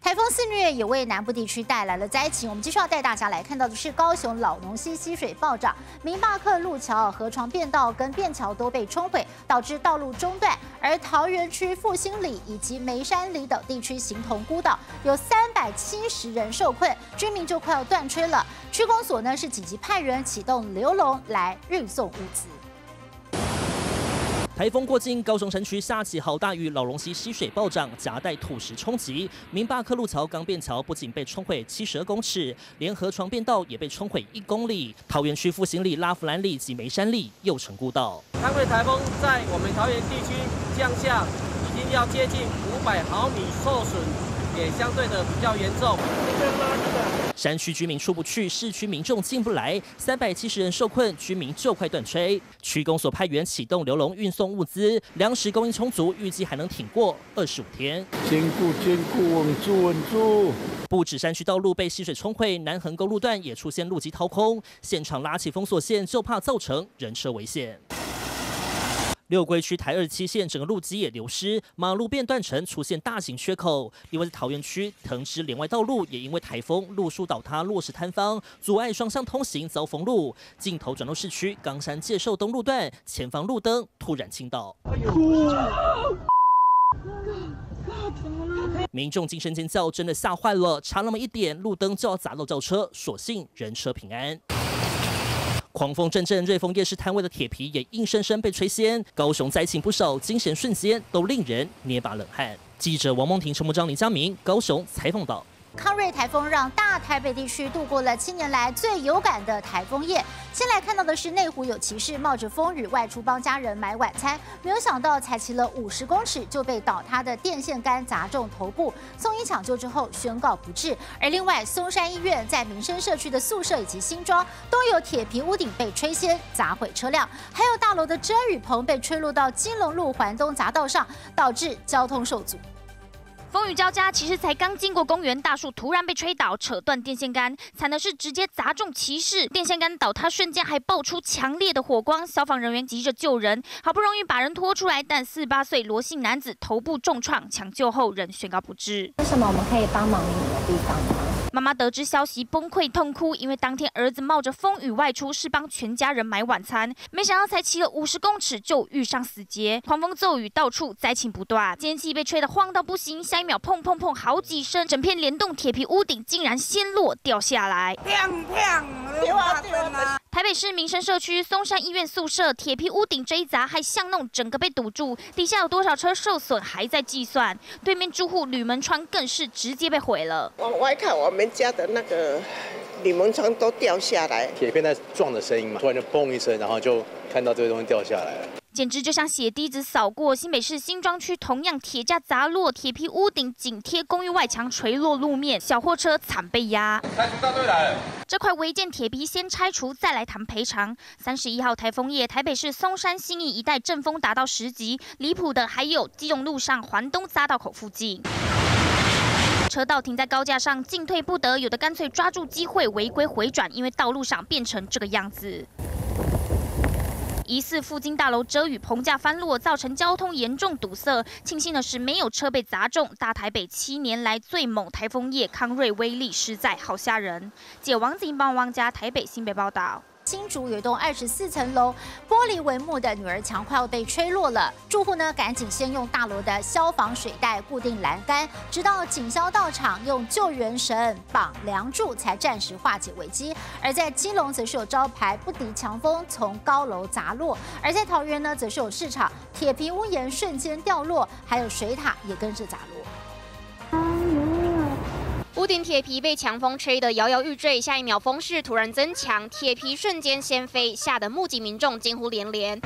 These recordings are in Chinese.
台风肆虐也为南部地区带来了灾情。我们继续要带大家来看到的是高雄老农溪溪水暴涨，明坝克路桥、河床便道跟便桥都被冲毁，导致道路中断。而桃园区复兴里以及梅山里等地区形同孤岛，有370人受困，居民就快要断炊了。区公所呢是紧急派员启动流笼来运送物资。 台风过境，高雄城区下起好大雨，老龙溪溪水暴涨，夹带土石冲击。明坝克路桥、钢便桥不仅被冲毁72公尺，连河床便道也被冲毁1公里。桃园区复兴里、拉弗兰里及梅山里又成孤岛。 康瑞台风在我们桃园地区降下，已经要接近500毫米，受损也相对的比较严重。 山区居民出不去，市区民众进不来，370人受困，居民就快断炊。区公所派员启动流笼运送物资，粮食供应充足，预计还能挺过25天。 坚固，稳住。 不止山区道路被溪水冲毁，南横公路段也出现路基掏空，现场拉起封锁线，就怕造成人车危险。 六龟区台27线整个路基也流失，马路变断层出现大型缺口。另外，在桃园区藤枝连外道路也因为台风路树倒塌，落石坍方，阻碍双向通行，遭封路。镜头转到市区冈山介寿东路段，前方路灯突然倾倒，民众惊声尖叫，真的吓坏了，差那么一点，路灯就要砸到轿车，所幸人车平安。 狂风阵阵，瑞丰夜市摊位的铁皮也硬生生被吹掀。高雄灾情不少，惊险瞬间都令人捏把冷汗。记者王梦婷、陈木章、林佳明，高雄采访到。 康瑞台风让大台北地区度过了7年来最有感的台风夜。先来看到的是内湖有骑士冒着风雨外出帮家人买晚餐，没有想到才骑了50公尺就被倒塌的电线杆砸中头部，送医抢救之后宣告不治。而另外，松山医院在民生社区的宿舍以及新庄都有铁皮屋顶被吹掀砸毁车辆，还有大楼的遮雨棚被吹落到金龙路环东匝道上，导致交通受阻。 风雨交加，骑士才刚经过公园，大树突然被吹倒，扯断电线杆。惨的是直接砸中骑士，电线杆倒塌瞬间还爆出强烈的火光，消防人员急着救人，好不容易把人拖出来，但48岁罗姓男子头部重创，抢救后仍宣告不治。 为什么我们可以帮忙你的地方吗？ 妈妈得知消息崩溃痛哭，因为当天儿子冒着风雨外出是帮全家人买晚餐，没想到才骑了50公尺就遇上死劫，狂风骤雨，到处灾情不断，监气被吹得晃到不行，下一秒砰砰砰好几声，整片联动铁皮屋顶竟然掀落掉下来。台北市民生社区松山医院宿舍铁皮屋顶这一砸，害巷弄整个被堵住，底下有多少车受损还在计算。对面住户铝门窗更是直接被毁了。 往外看，我们家的那个铝门窗都掉下来， 铁片在撞的声音嘛，突然就嘣一声，然后就看到这个东西掉下来了。 简直就像血滴子扫过。新北市新庄区同样铁架砸落，铁皮屋顶紧贴公寓外墙垂落路面，小货车惨被压。 拆除大队来了。 这块违建铁皮先拆除，再来谈赔偿。31号台风夜，台北市松山信义一带阵风达到10级，离谱的还有基隆路上环东匝道口附近。 车道停在高架上，进退不得，有的干脆抓住机会违规回转，因为道路上变成这个样子。疑似附近大楼遮雨棚架翻落，造成交通严重堵塞。庆幸的是，没有车被砸中。大台北7年来最猛台风夜，康瑞威力实在好吓人。记者王子英帮王家台北新北报道。 新竹有一栋24层楼，玻璃帷幕的女儿墙快要被吹落了。住户呢，赶紧先用大楼的消防水带固定栏杆，直到警消到场，用救援绳绑梁柱，才暂时化解危机。而在基隆，则是有招牌不敌强风从高楼砸落；而在桃园呢，则是有市场铁皮屋檐瞬间掉落，还有水塔也跟着砸落。 屋顶铁皮被强风吹得摇摇欲坠，下一秒风势突然增强，铁皮瞬间掀飞，吓得目击民众惊呼连连。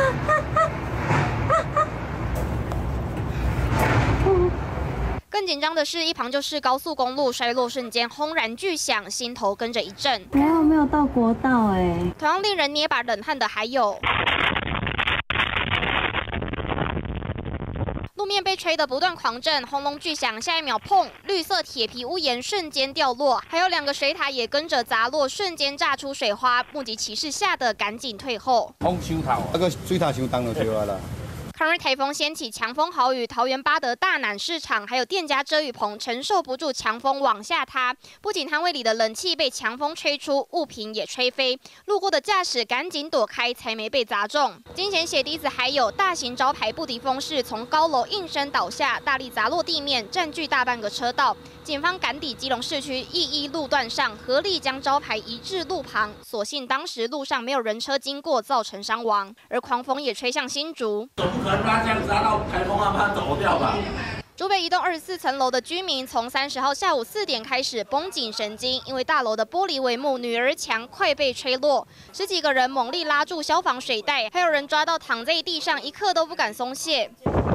更紧张的是，一旁就是高速公路，摔落瞬间轰然巨响，心头跟着一震。 没有到国道哎。 同样令人捏把冷汗的还有。 路面被吹得不断狂震，轰隆巨响，下一秒砰，绿色铁皮屋檐瞬间掉落，还有2个水塔也跟着砸落，瞬间炸出水花。目击骑士吓得赶紧退后。 风伤透，那个水塔伤重就对啊啦。 康瑞台风掀起强风豪雨，桃园八德大南市场还有店家遮雨棚承受不住强风往下塌，不仅摊位里的冷气被强风吹出，物品也吹飞，路过的驾驶赶紧躲开，才没被砸中。金钱血滴子还有大型招牌不敌风势从高楼应声倒下，大力砸落地面，占据大半个车道。警方赶抵基隆市区一路段上，合力将招牌移至路旁，所幸当时路上没有人车经过，造成伤亡。而狂风也吹向新竹， 总不可能让它这样砸到台风让它走掉吧？ 竹北一栋24层楼的居民从30号下午4点开始绷紧神经，因为大楼的玻璃帷幕女儿墙快被吹落，10几个人猛力拉住消防水带，还有人抓到躺在地上，一刻都不敢松懈。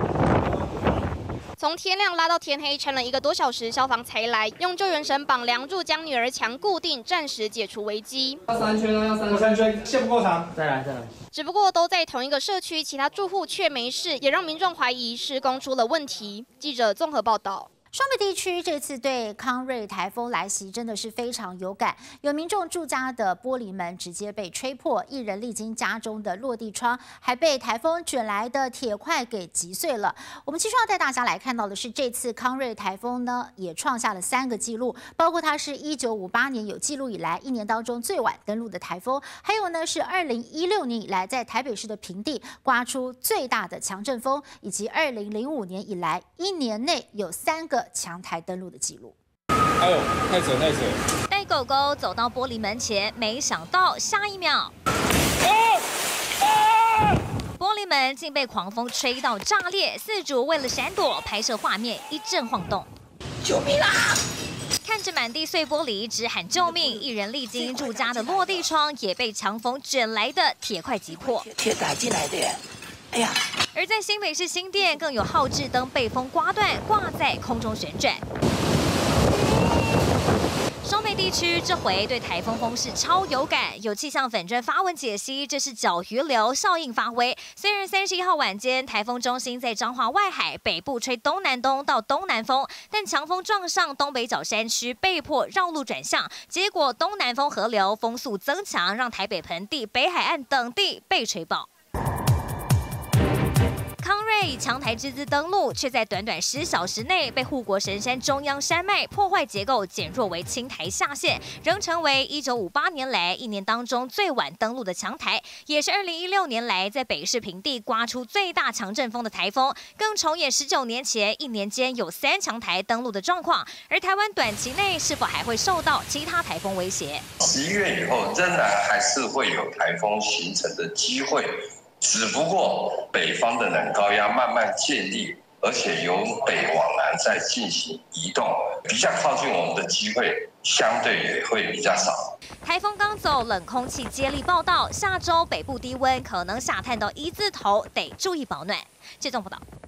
从天亮拉到天黑，撑了1个多小时，消防才来，用救援绳绑梁柱，将女儿墙固定，暂时解除危机。 要3圈哦，要3圈，线不够长，再来。 只不过都在同一个社区，其他住户却没事，也让民众怀疑施工出了问题。记者综合报道。 双北地区这次对康瑞台风来袭真的是非常有感，有民众住家的玻璃门直接被吹破，一人历经家中的落地窗，还被台风卷来的铁块给击碎了。我们继续要带大家来看到的是，这次康瑞台风呢也创下了3个纪录，包括它是1958年有记录以来1年当中最晚登陆的台风，还有呢是2016年以来在台北市的平地刮出最大的强阵风，以及2005年以来1年内有3个强台登陆的记录。 哎呦，太扯！ 带狗狗走到玻璃门前，没想到下一秒，玻璃门竟被狂风吹到炸裂。饲主为了闪躲，拍摄画面一阵晃动， 救命啊！ 看着满地碎玻璃，直喊救命。一人历经住家的落地窗，也被强风卷来的铁块击破。 铁打进来的，哎呀！ 而在新北市新店，更有号志灯被风刮断，挂在空中旋转。双北地区这回对台风风势超有感，有气象粉专发文解析，这是角鱼流效应发威。虽然31号晚间台风中心在彰化外海北部吹东南东到东南风，但强风撞上东北角山区，被迫绕路转向，结果东南风合流，风速增强，让台北盆地、北海岸等地被吹爆。康瑞以强台之姿登陆，却在短短10小时内被护国神山中央山脉破坏结构，减弱为轻台下线，仍成为1958年来1年当中最晚登陆的强台，也是2016年来在北市平地刮出最大强阵风的台风，更重演19年前1年间有3强台登陆的状况。而台湾短期内是否还会受到其他台风威胁 ？11月以后仍然还是会有台风形成的机会。只不过北方的冷高压慢慢建立，而且由北往南在进行移动，比较靠近我们的机会相对也会比较少。 台风刚走，冷空气接力报道，下周北部低温可能下探到1字头，得注意保暖。这种报道。